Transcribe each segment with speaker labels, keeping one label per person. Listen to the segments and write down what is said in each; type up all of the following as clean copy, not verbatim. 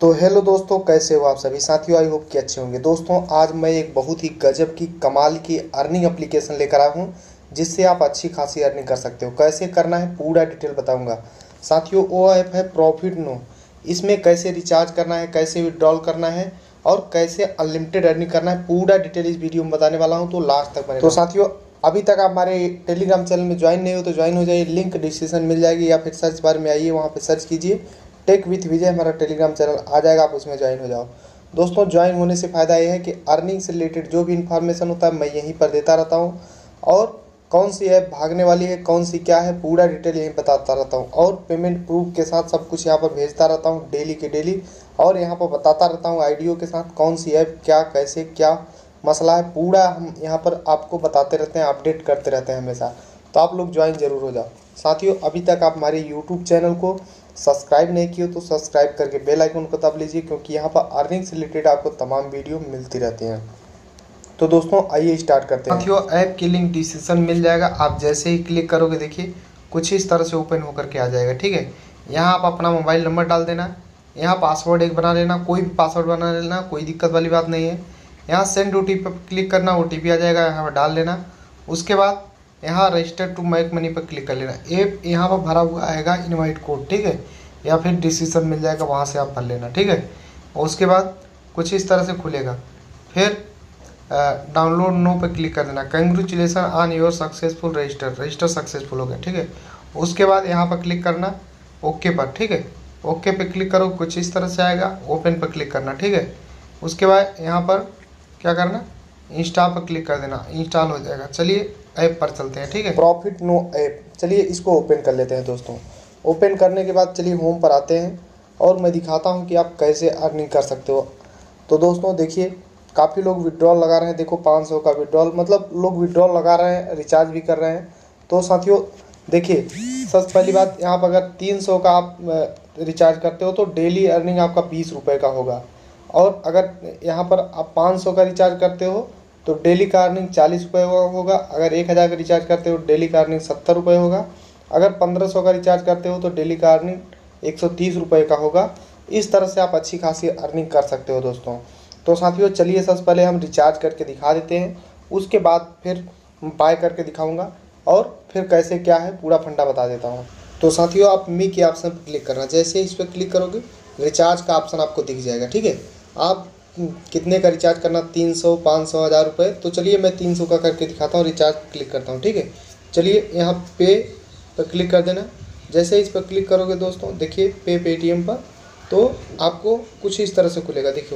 Speaker 1: तो हेलो दोस्तों, कैसे हो आप सभी साथियों। आई होप कि अच्छे होंगे। दोस्तों आज मैं एक बहुत ही गजब की कमाल की अर्निंग एप्लीकेशन लेकर आया हूँ जिससे आप अच्छी खासी अर्निंग कर सकते हो। कैसे करना है पूरा डिटेल बताऊंगा साथियों। वो ऐप है प्रॉफिट नो। इसमें कैसे रिचार्ज करना है, कैसे विड्रॉल करना है और कैसे अनलिमिटेड अर्निंग करना है, पूरा डिटेल इस वीडियो में बताने वाला हूँ, तो लास्ट तक बने। तो साथियों अभी तक आप हमारे टेलीग्राम चैनल में ज्वाइन नहीं हो तो ज्वाइन हो जाइए, लिंक डिस्क्रिप्शन मिल जाएगी, या फिर सर्च बार में आइए, वहाँ पे सर्च कीजिए टेक विथ विजय, हमारा टेलीग्राम चैनल आ जाएगा, आप उसमें ज्वाइन हो जाओ। दोस्तों ज्वाइन होने से फ़ायदा ये है कि अर्निंग से रिलेटेड जो भी इन्फॉर्मेशन होता है मैं यहीं पर देता रहता हूँ, और कौन सी ऐप भागने वाली है, कौन सी क्या है, पूरा डिटेल यहीं बताता रहता हूँ, और पेमेंट प्रूफ के साथ सब कुछ यहाँ पर भेजता रहता हूँ डेली के डेली, और यहाँ पर बताता रहता हूँ आईडियो के साथ कौन सी ऐप क्या कैसे क्या मसला है, पूरा हम यहाँ पर आपको बताते रहते हैं, अपडेट करते रहते हैं हमेशा। तो आप लोग ज्वाइन जरूर हो जाओ साथियों। अभी तक आप हमारे यूट्यूब चैनल को सब्सक्राइब नहीं किए तो सब्सक्राइब करके बेल आइकन को दबा लीजिए, क्योंकि यहाँ पर अर्निंग से रिलेटेड आपको तमाम वीडियो मिलती रहती हैं। तो दोस्तों आइए स्टार्ट करते हैं साथियों। ऐप की लिंक डिस्क्रिप्शन मिल जाएगा, आप जैसे ही क्लिक करोगे देखिए कुछ इस तरह से ओपन होकर के आ जाएगा। ठीक है, यहाँ आप अपना मोबाइल नंबर डाल देना, यहाँ पासवर्ड एक बना लेना, कोई भी पासवर्ड बना लेना, कोई दिक्कत वाली बात नहीं है। यहाँ सेंड OTP पर क्लिक करना, OTP आ जाएगा, यहाँ पर डाल लेना। उसके बाद यहाँ रजिस्टर टू मेक मनी पर क्लिक कर लेना। ऐप यहाँ पर भरा हुआ आएगा इनवाइट कोड, ठीक है, या फिर डिस्क्रिप्शन मिल जाएगा, वहाँ से आप भर लेना। ठीक है, और उसके बाद कुछ इस तरह से खुलेगा। फिर डाउनलोड नो पे क्लिक कर देना। Congratulation on your successful register successful हो गया। ठीक है, उसके बाद यहाँ पर क्लिक करना ओके पर। ठीक है, ओके पे क्लिक करो, कुछ इस तरह से आएगा, ओपन पर क्लिक करना। ठीक है, उसके बाद यहाँ पर क्या करना, इंस्टॉल पर क्लिक कर देना, इंस्टॉल हो जाएगा। चलिए ऐप पर चलते हैं। ठीक है, प्रॉफिट नो ऐप, चलिए इसको ओपन कर लेते हैं दोस्तों। ओपन करने के बाद चलिए होम पर आते हैं और मैं दिखाता हूँ कि आप कैसे अर्निंग कर सकते हो। तो दोस्तों देखिए काफ़ी लोग विड्रॉल लगा रहे हैं, देखो 500 का विड्रॉल, मतलब लोग विड्रॉल लगा रहे हैं, रिचार्ज भी कर रहे हैं। तो साथियों देखिए सबसे पहली बात, यहाँ पर अगर 300 का आप रिचार्ज करते हो तो डेली अर्निंग आपका 20 रुपये का होगा, और अगर यहाँ पर आप 500 का रिचार्ज करते हो तो डेली का अर्निंग 40 रुपये होगा। अगर 1000 का रिचार्ज करते हो डेली का अर्निंग 70 रुपये होगा। अगर 1500 का रिचार्ज करते हो तो डेली का अर्निंग 130 रुपये का होगा। इस तरह से आप अच्छी खासी अर्निंग कर सकते हो दोस्तों। तो साथियों चलिए सबसे पहले हम रिचार्ज करके दिखा देते हैं, उसके बाद फिर बाय करके दिखाऊंगा, और फिर कैसे क्या है पूरा फंडा बता देता हूँ। तो साथियों आप मी के ऑप्शन पर क्लिक करना, जैसे ही इस पर क्लिक करोगे रिचार्ज का ऑप्शन आपको दिख जाएगा। ठीक है, आप कितने का रिचार्ज करना, 300, 500, 1000 रुपये। तो चलिए मैं 300 का करके दिखाता हूँ, रिचार्ज क्लिक करता हूँ। ठीक है, चलिए यहाँ पे पर क्लिक कर देना। जैसे इस पर क्लिक करोगे दोस्तों देखिए पे पेटीएम पर, तो आपको कुछ इस तरह से खुलेगा। देखो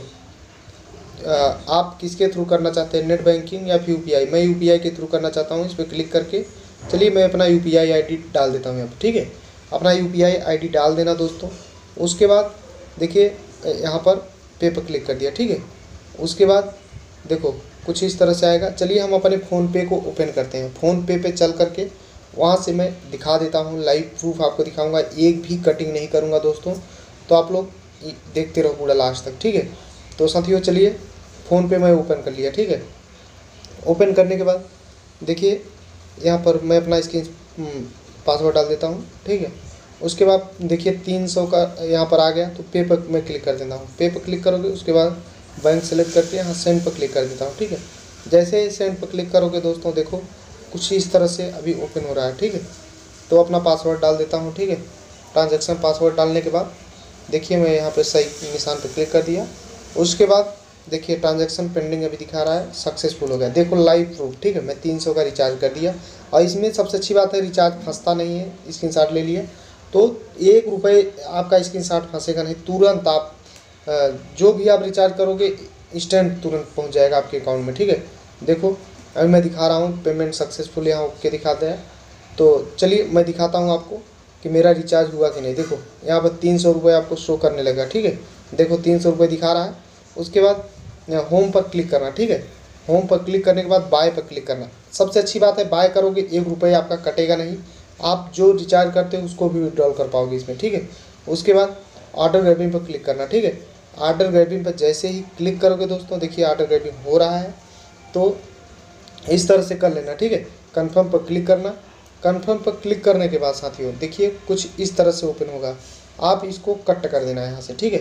Speaker 1: आप किसके थ्रू करना चाहते हैं, नेट बैंकिंग या फिर UPI। मैं UPI के थ्रू करना चाहता हूँ, इस पर क्लिक करके चलिए मैं अपना UPI ID डाल देता हूँ यहाँ पर। ठीक है, अपना UPI ID डाल देना दोस्तों। उसके बाद देखिए यहाँ पर पे पर क्लिक कर दिया। ठीक है, उसके बाद देखो कुछ इस तरह से आएगा। चलिए हम अपने फ़ोनपे को ओपन करते हैं। फ़ोनपे पे चल करके वहाँ से मैं दिखा देता हूँ, लाइव प्रूफ आपको दिखाऊंगा, एक भी कटिंग नहीं करूँगा दोस्तों। तो आप लोग देखते रहो पूरा लास्ट तक। ठीक है, तो साथियों चलिए फ़ोनपे मैं ओपन कर लिया। ठीक है, ओपन करने के बाद देखिए यहाँ पर मैं अपना स्क्रीन पासवर्ड डाल देता हूँ। ठीक है, उसके बाद देखिए 300 का यहाँ पर आ गया, तो पे पर मैं क्लिक कर देता हूँ। पे पर क्लिक करोगे उसके बाद बैंक सेलेक्ट करके यहाँ सेंड पर क्लिक कर देता हूँ। ठीक है, जैसे ही सेंड पर क्लिक करोगे दोस्तों देखो कुछ इस तरह से अभी ओपन हो रहा है। ठीक है, तो अपना पासवर्ड डाल देता हूँ। ठीक है, ट्रांजैक्शन पासवर्ड डालने के बाद देखिए मैं यहाँ पर सही निशान पर क्लिक कर दिया। उसके बाद देखिए ट्रांजैक्शन पेंडिंग अभी दिखा रहा है, सक्सेसफुल हो गया। देखो लाइव प्रूफ। ठीक है, मैं 300 का रिचार्ज कर दिया, और इसमें सबसे अच्छी बात है रिचार्ज फंसता नहीं है। स्क्रीनशॉट ले लिए तो 1 रुपये आपका स्क्रीनशॉट फंसेगा नहीं, तुरंत आप जो भी आप रिचार्ज करोगे इंस्टेंट तुरंत पहुंच जाएगा आपके अकाउंट में। ठीक है, देखो अभी मैं दिखा रहा हूँ पेमेंट सक्सेसफुल, यहाँ ओके दिखाते हैं। तो चलिए मैं दिखाता हूँ आपको कि मेरा रिचार्ज हुआ कि नहीं। देखो यहाँ पर 300 रुपये आपको शो करने लगा। ठीक है, देखो 300 रुपये दिखा रहा है। उसके बाद होम पर क्लिक करना। ठीक है, होम पर क्लिक करने के बाद बाय पर क्लिक करना। सबसे अच्छी बात है बाय करोगे 1 रुपये आपका कटेगा नहीं, आप जो रिचार्ज करते हो उसको भी विड्रॉल कर पाओगे इसमें। ठीक है, उसके बाद ऑर्डर ग्रैबिंग पर क्लिक करना। ठीक है, ऑर्डर ग्रैबिंग पर जैसे ही क्लिक करोगे दोस्तों देखिए ऑर्डर ग्रैबिंग हो रहा है, तो इस तरह से कर लेना। ठीक है, कंफर्म पर क्लिक करना। कंफर्म पर क्लिक करने के बाद साथियों देखिए कुछ इस तरह से ओपन होगा, आप इसको कट कर देना है यहाँ से। ठीक है,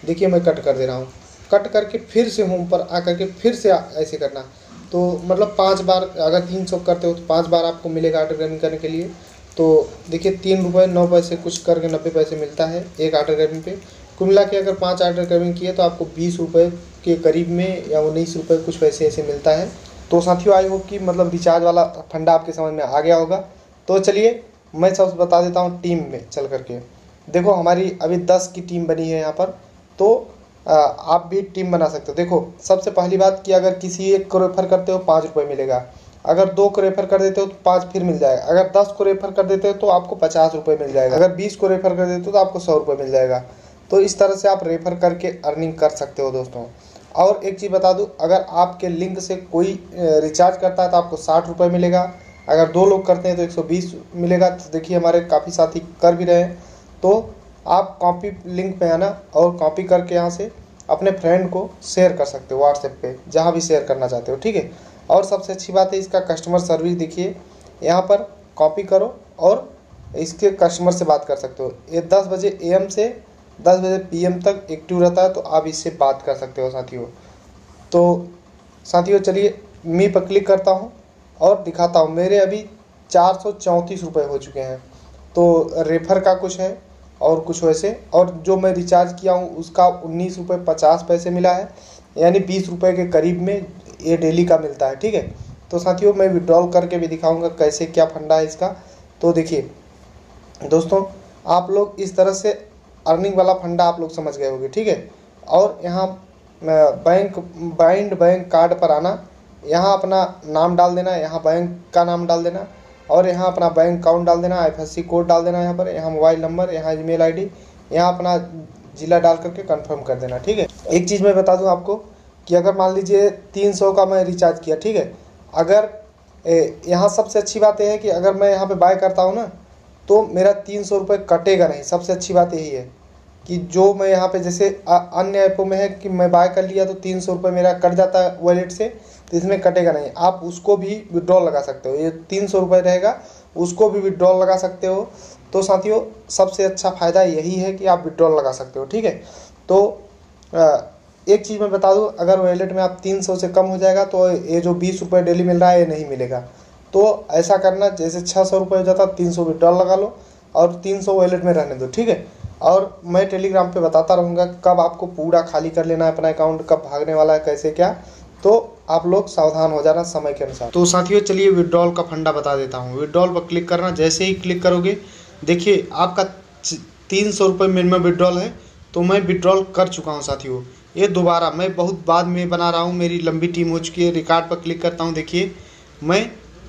Speaker 1: देखिए मैं कट कर दे रहा हूँ। कट करके फिर से होम पर आकर के फिर से ऐसे करना। तो मतलब 5 बार अगर 300 करते हो तो 5 बार आपको मिलेगा ऑटो ग्रैबिंग करने के लिए। तो देखिए 3 रुपये 9 पैसे कुछ करके 90 पैसे मिलता है एक ऑटो ग्रैबिंग पे। कुल मिला के अगर 5 ऑटो ग्रैबिंग किए तो आपको 20 रुपये के करीब में या 19 रुपये कुछ पैसे ऐसे मिलता है। तो साथियों आई होप कि मतलब रिचार्ज वाला फंडा आपके समझ में आ गया होगा। तो चलिए मैं सब बता देता हूँ टीम में चल करके। देखो हमारी अभी 10 की टीम बनी है यहाँ पर। तो आप भी टीम बना सकते हो। देखो सबसे पहली बात कि अगर किसी एक को रेफर करते हो 5 रुपये मिलेगा, अगर 2 को रेफर कर देते हो तो 5 फिर मिल जाएगा, अगर 10 को रेफर कर देते हो तो आपको 50 रुपये मिल जाएगा, अगर 20 को रेफर कर देते हो तो आपको 100 रुपये मिल जाएगा। तो इस तरह से आप रेफर करके अर्निंग कर सकते हो दोस्तों। और एक चीज़ बता दूं, अगर आपके लिंक से कोई रिचार्ज करता है तो आपको 60 रुपये मिलेगा, अगर 2 लोग करते हैं तो 120 मिलेगा। तो देखिए हमारे काफ़ी साथी कर भी रहे हैं। तो आप कॉपी लिंक पे आना और कॉपी करके यहाँ से अपने फ्रेंड को शेयर कर सकते हो व्हाट्सएप पे, जहाँ भी शेयर करना चाहते हो, ठीक है। और सबसे अच्छी बात है इसका कस्टमर सर्विस। देखिए यहाँ पर कॉपी करो और इसके कस्टमर से बात कर सकते हो। ये 10 बजे AM से 10 बजे PM तक एक्टिव रहता है, तो आप इससे बात कर सकते हो साथियों। तो साथियों चलिए मी पर क्लिक करता हूँ और दिखाता हूँ। मेरे अभी 434 रुपये हो चुके हैं। तो रेफर का कुछ है और कुछ वैसे, और जो मैं रिचार्ज किया हूँ उसका 19 रुपये 50 पैसे मिला है, यानी 20 रुपये के करीब में ये डेली का मिलता है, ठीक है। तो साथियों मैं विड्रॉल करके भी दिखाऊंगा कैसे क्या फंडा है इसका। तो देखिए दोस्तों आप लोग इस तरह से अर्निंग वाला फंडा आप लोग समझ गए होंगे, ठीक है। और यहाँ बैंक कार्ड पर आना, यहाँ अपना नाम डाल देना, यहाँ बैंक का नाम डाल देना और यहाँ अपना बैंक अकाउंट डाल देना, IFSC कोड डाल देना, यहाँ पर यहाँ मोबाइल नंबर, यहाँ ईमेल ID, यहाँ अपना ज़िला डाल करके कंफर्म कर देना, ठीक है। एक चीज़ मैं बता दूँ आपको कि अगर मान लीजिए 300 का मैं रिचार्ज किया, ठीक है। अगर यहाँ सबसे अच्छी बात यह है कि अगर मैं यहाँ पे बाय करता हूँ ना तो मेरा 300 रुपये कटेगा नहीं। सबसे अच्छी बात यही है कि जो मैं यहाँ पे जैसे अन्य ऐपों में है कि मैं बाय कर लिया तो 300 रुपये मेरा कट जाता है वॉलेट से, तो इसमें कटेगा नहीं। आप उसको भी विड्रॉल लगा सकते हो, ये 300 रुपये रहेगा उसको भी विड्रॉल लगा सकते हो। तो साथियों सबसे अच्छा फ़ायदा यही है कि आप विड्रॉल लगा सकते हो, ठीक है। तो एक चीज़ मैं बता दूं, अगर वॉलेट में आप 300 से कम हो जाएगा तो ये जो 20 रुपये डेली मिल रहा है ये नहीं मिलेगा। तो ऐसा करना, जैसे 600 रुपये हो जाता 300 विड्रॉल लगा लो और 300 वॉलेट में रहने दो, ठीक है। और मैं टेलीग्राम पे बताता रहूँगा कब आपको पूरा खाली कर लेना है अपना अकाउंट, कब भागने वाला है, कैसे क्या। तो आप लोग सावधान हो जाना समय के अनुसार। तो साथियों चलिए विड्रॉल का फंडा बता देता हूँ। विड्रॉल पर क्लिक करना, जैसे ही क्लिक करोगे देखिए आपका 300 रुपये मिनिमम विड्रॉल है। तो मैं विड्रॉल कर चुका हूँ साथियों। ये दोबारा मैं बहुत बाद में बना रहा हूँ, मेरी लंबी टीम हो चुकी है। रिकॉर्ड पर क्लिक करता हूँ, देखिए मैं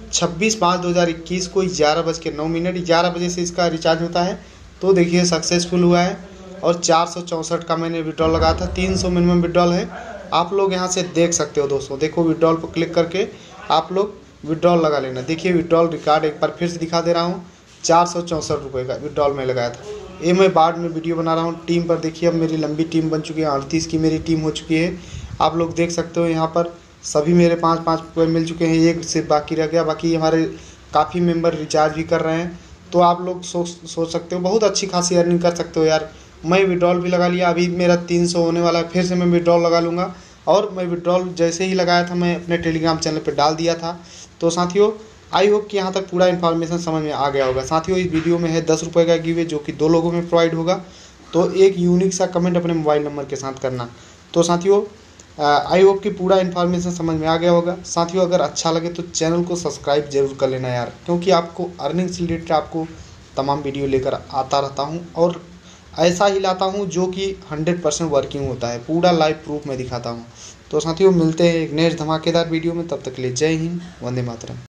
Speaker 1: 26/5/2021 को 11:09 11 बजे से इसका रिचार्ज होता है। तो देखिए सक्सेसफुल हुआ है और 464 का मैंने विड्रॉल लगाया था। 300 मिनिमम विड्रॉल है, आप लोग यहाँ से देख सकते हो दोस्तों। देखो विड्रॉल पर क्लिक करके आप लोग विड्रॉल लगा लेना। देखिए विड्रॉल रिकॉर्ड एक बार फिर से दिखा दे रहा हूँ, 464 रुपये का विड्रॉल में लगाया था। ये मैं बाद में वीडियो बना रहा हूँ। टीम पर देखिए अब मेरी लंबी टीम बन चुकी है, 38 की मेरी टीम हो चुकी है। आप लोग देख सकते हो यहाँ पर सभी मेरे 5-5 रुपये मिल चुके हैं, एक सिर्फ बाकी रह गया। बाकी हमारे काफ़ी मेंबर रिचार्ज भी कर रहे हैं। तो आप लोग सोच सकते हो बहुत अच्छी खासी अर्निंग कर सकते हो यार। मैं विड्रॉल भी लगा लिया, अभी मेरा 300 होने वाला है, फिर से मैं विड्रॉल लगा लूँगा। और मैं विड्रॉल जैसे ही लगाया था मैं अपने टेलीग्राम चैनल पर डाल दिया था। तो साथियों आई होप कि यहाँ तक पूरा इन्फॉर्मेशन समझ में आ गया होगा। साथियों इस वीडियो में है 10 रुपये का गिव अवे जो कि 2 लोगों में प्रोवाइड होगा। तो एक यूनिक सा कमेंट अपने मोबाइल नंबर के साथ करना। तो साथियों आई होप कि पूरा इन्फॉर्मेशन समझ में आ गया होगा। साथियों अगर अच्छा लगे तो चैनल को सब्सक्राइब जरूर कर लेना यार, क्योंकि आपको अर्निंग से रिलेटेड आपको तमाम वीडियो लेकर आता रहता हूँ और ऐसा ही लाता हूँ जो कि 100% वर्किंग होता है, पूरा लाइव प्रूफ में दिखाता हूँ। तो साथियों मिलते हैं एक नेक्स्ट धमाकेदार वीडियो में, तब तक के लिए जय हिंद, वंदे मातरम।